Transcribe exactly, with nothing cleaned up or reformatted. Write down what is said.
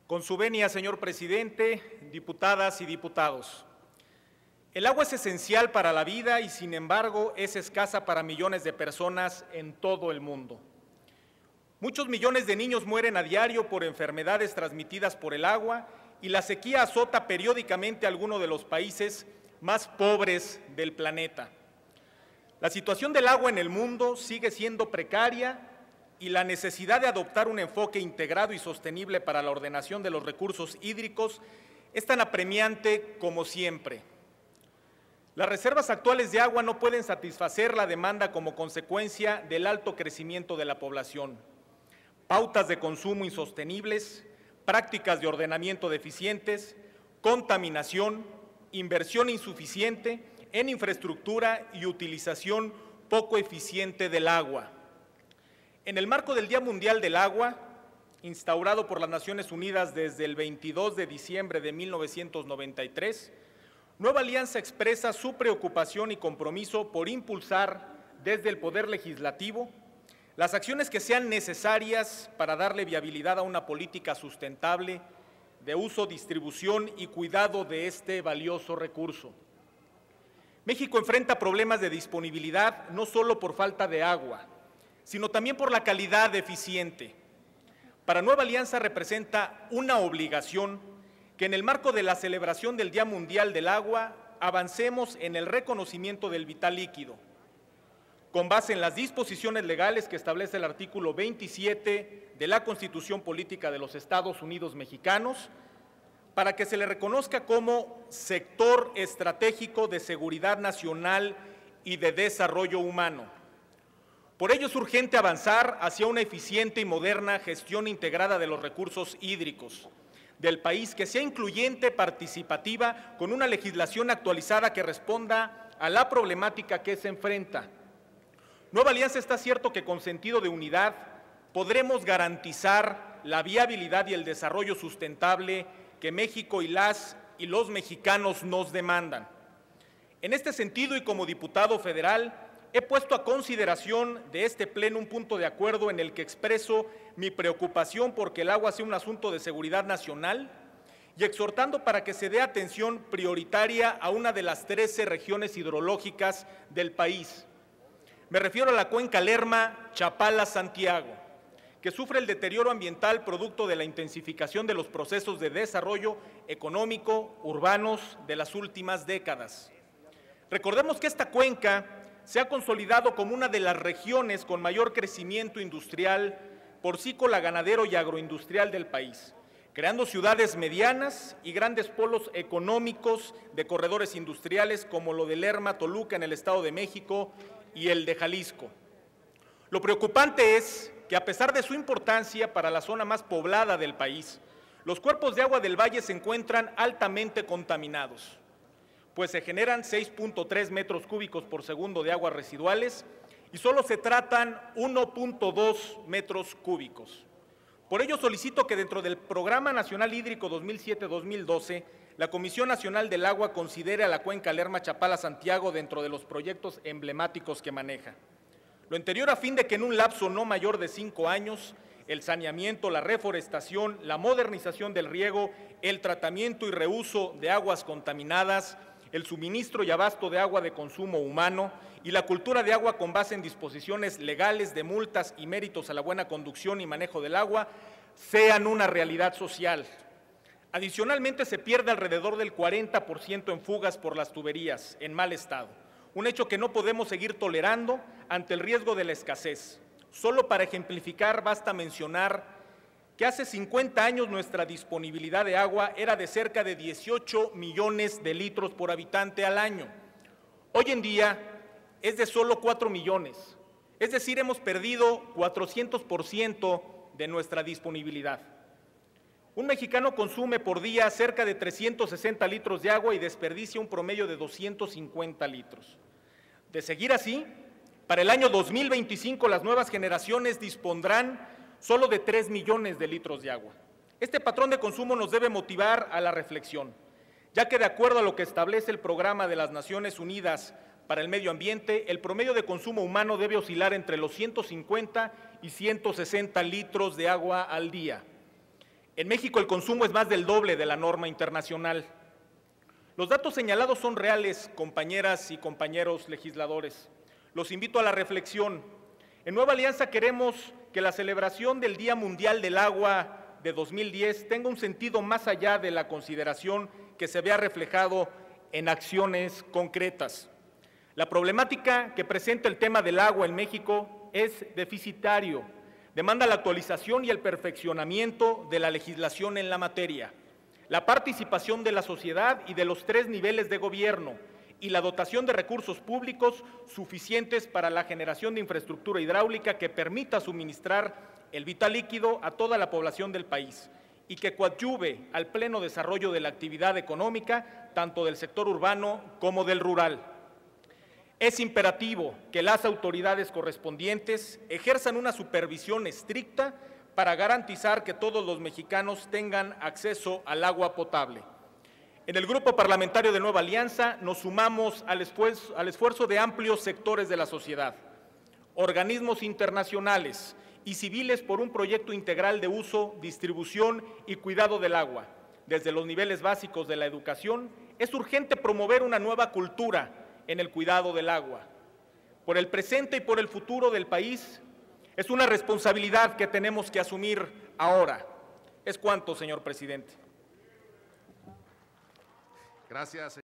Con su venia, señor presidente, diputadas y diputados. El agua es esencial para la vida y, sin embargo, es escasa para millones de personas en todo el mundo. Muchos millones de niños mueren a diario por enfermedades transmitidas por el agua y la sequía azota periódicamente a algunos de los países más pobres del planeta. La situación del agua en el mundo sigue siendo precaria y la necesidad de adoptar un enfoque integrado y sostenible para la ordenación de los recursos hídricos es tan apremiante como siempre. Las reservas actuales de agua no pueden satisfacer la demanda como consecuencia del alto crecimiento de la población. Pautas de consumo insostenibles, prácticas de ordenamiento deficientes, contaminación, inversión insuficiente en infraestructura y utilización poco eficiente del agua. En el marco del Día Mundial del Agua, instaurado por las Naciones Unidas desde el veintidós de diciembre de mil novecientos noventa y tres, Nueva Alianza expresa su preocupación y compromiso por impulsar desde el Poder Legislativo las acciones que sean necesarias para darle viabilidad a una política sustentable de uso, distribución y cuidado de este valioso recurso. México enfrenta problemas de disponibilidad no solo por falta de agua, sino también por la calidad deficiente. Para Nueva Alianza representa una obligación que en el marco de la celebración del Día Mundial del Agua avancemos en el reconocimiento del vital líquido, con base en las disposiciones legales que establece el artículo veintisiete de la Constitución Política de los Estados Unidos Mexicanos, para que se le reconozca como sector estratégico de seguridad nacional y de desarrollo humano. Por ello es urgente avanzar hacia una eficiente y moderna gestión integrada de los recursos hídricos del país, que sea incluyente, participativa, con una legislación actualizada que responda a la problemática que se enfrenta. Nueva Alianza está cierto que con sentido de unidad podremos garantizar la viabilidad y el desarrollo sustentable que México y las y los mexicanos nos demandan. En este sentido, y como diputado federal, he puesto a consideración de este Pleno un punto de acuerdo en el que expreso mi preocupación porque el agua sea un asunto de seguridad nacional y exhortando para que se dé atención prioritaria a una de las trece regiones hidrológicas del país. Me refiero a la cuenca Lerma-Chapala-Santiago, que sufre el deterioro ambiental producto de la intensificación de los procesos de desarrollo económico urbanos de las últimas décadas. Recordemos que esta cuenca se ha consolidado como una de las regiones con mayor crecimiento industrial, porcícola, ganadero y agroindustrial del país, creando ciudades medianas y grandes polos económicos de corredores industriales como lo de Lerma, Toluca en el Estado de México y el de Jalisco. Lo preocupante es que a pesar de su importancia para la zona más poblada del país, los cuerpos de agua del valle se encuentran altamente contaminados, pues se generan seis punto tres metros cúbicos por segundo de aguas residuales y solo se tratan uno punto dos metros cúbicos. Por ello solicito que dentro del Programa Nacional Hídrico dos mil siete a dos mil doce, la Comisión Nacional del Agua considere a la cuenca Lerma-Chapala-Santiago dentro de los proyectos emblemáticos que maneja. Lo anterior a fin de que en un lapso no mayor de cinco años, el saneamiento, la reforestación, la modernización del riego, el tratamiento y reuso de aguas contaminadas, el suministro y abasto de agua de consumo humano y la cultura de agua con base en disposiciones legales de multas y méritos a la buena conducción y manejo del agua sean una realidad social. Adicionalmente, se pierde alrededor del cuarenta por ciento en fugas por las tuberías en mal estado, un hecho que no podemos seguir tolerando ante el riesgo de la escasez. Solo para ejemplificar basta mencionar que hace cincuenta años nuestra disponibilidad de agua era de cerca de dieciocho millones de litros por habitante al año. Hoy en día es de solo cuatro millones, es decir, hemos perdido cuatrocientos por ciento de nuestra disponibilidad. Un mexicano consume por día cerca de trescientos sesenta litros de agua y desperdicia un promedio de doscientos cincuenta litros. De seguir así, para el año dos mil veinticinco las nuevas generaciones dispondrán solo de tres millones de litros de agua. Este patrón de consumo nos debe motivar a la reflexión, ya que de acuerdo a lo que establece el Programa de las Naciones Unidas para el Medio Ambiente, el promedio de consumo humano debe oscilar entre los ciento cincuenta y ciento sesenta litros de agua al día. En México el consumo es más del doble de la norma internacional. Los datos señalados son reales, compañeras y compañeros legisladores. Los invito a la reflexión. En Nueva Alianza queremos que la celebración del Día Mundial del Agua de dos mil diez tenga un sentido más allá de la consideración que se vea reflejado en acciones concretas. La problemática que presenta el tema del agua en México es deficitario, demanda la actualización y el perfeccionamiento de la legislación en la materia, la participación de la sociedad y de los tres niveles de gobierno y la dotación de recursos públicos suficientes para la generación de infraestructura hidráulica que permita suministrar el vital líquido a toda la población del país y que coadyuve al pleno desarrollo de la actividad económica, tanto del sector urbano como del rural. Es imperativo que las autoridades correspondientes ejerzan una supervisión estricta para garantizar que todos los mexicanos tengan acceso al agua potable. En el Grupo Parlamentario de Nueva Alianza nos sumamos al esfuerzo, al esfuerzo de amplios sectores de la sociedad, organismos internacionales y civiles por un proyecto integral de uso, distribución y cuidado del agua. Desde los niveles básicos de la educación, es urgente promover una nueva cultura en el cuidado del agua. Por el presente y por el futuro del país, es una responsabilidad que tenemos que asumir ahora. Es cuanto, señor presidente. Gracias.